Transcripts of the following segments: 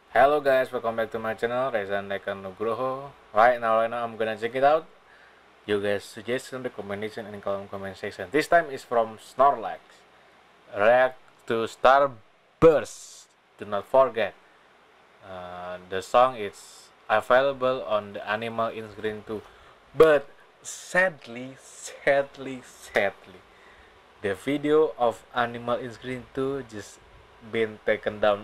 Hello guys, welcome back to my channel, Reza Eka Nugroho. Right now I'm gonna check it out. You guys suggest some recommendation in column comment section. This time is from Snorlax. React to Starburst. Do not forget. The song is available on the Animal in Screen too. But sadly, the video of Animal in Screen 2 just been taken down.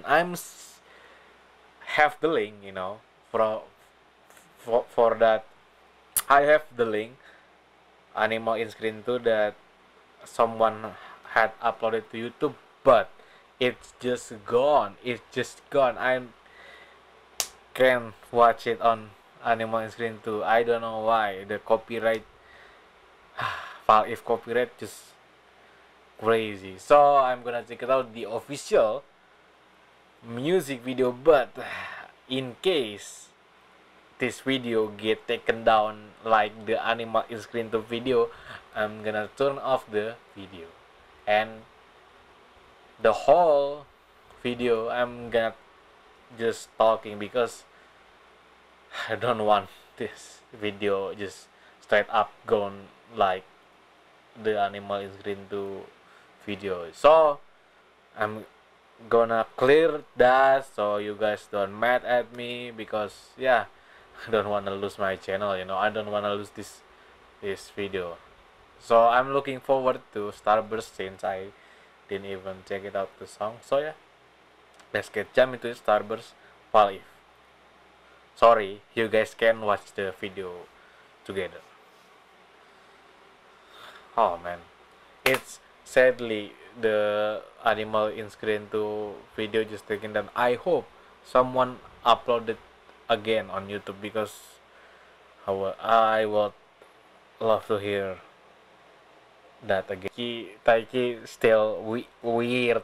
Have the link, for that. I have the link Animal in Screen 2 that someone had uploaded to YouTube, but it's just gone. I can't watch it on Animal in Screen 2. I don't know why. The copyright file, if copyright, just crazy. So I'm gonna check it out, the official music video. But in case this video get taken down like the Animal in Screen 2 video, I'm gonna turn off the video, and the whole video I'm gonna just talking, because I don't want this video just straight up gone like the Animal in Screen 2 video. So I'm gonna clear that so you guys don't mad at me, because yeah, I don't wanna lose my channel, I don't wanna lose this video. So I'm looking forward to Starburst, since I didn't even check it out the song. So yeah, let's jump into Starburst. While if sorry, you guys can watch the video together. Oh man, it's sadly the Animal in Screen 2 video just taken down. I hope someone uploaded again on YouTube, because I would love to hear that again. Taiki still weird,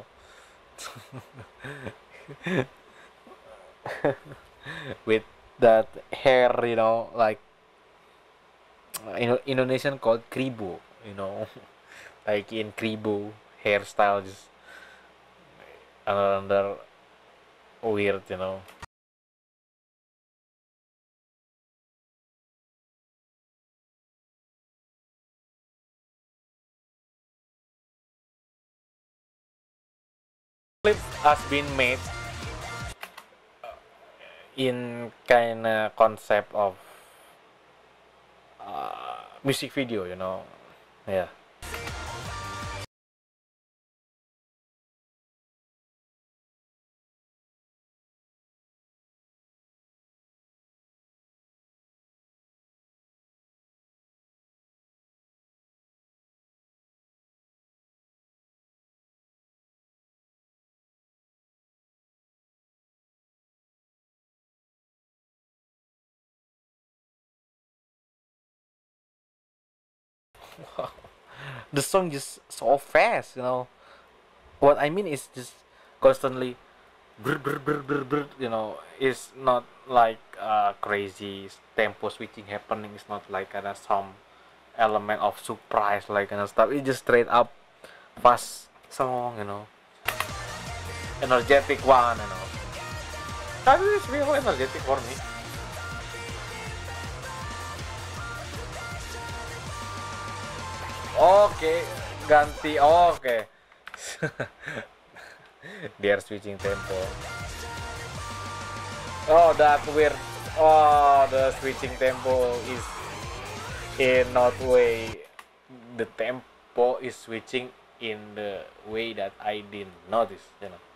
with that hair, like Indonesian called kribo, like in kribo hairstyle, just another weird, clip has been made in kind of concept of music video, yeah. The song just so fast, what I mean is just constantly brr, brr, brr, brr, brr, it's not like crazy tempo switching happening. It's not like kind of some element of surprise, like kind of stuff. It's just straight up fast song, energetic one, that is real energetic for me. Oke, ganti. Oke. They are switching tempo. Oh, that weird. Oh, the switching tempo is in not way. The tempo is switching in the way that I didn't notice,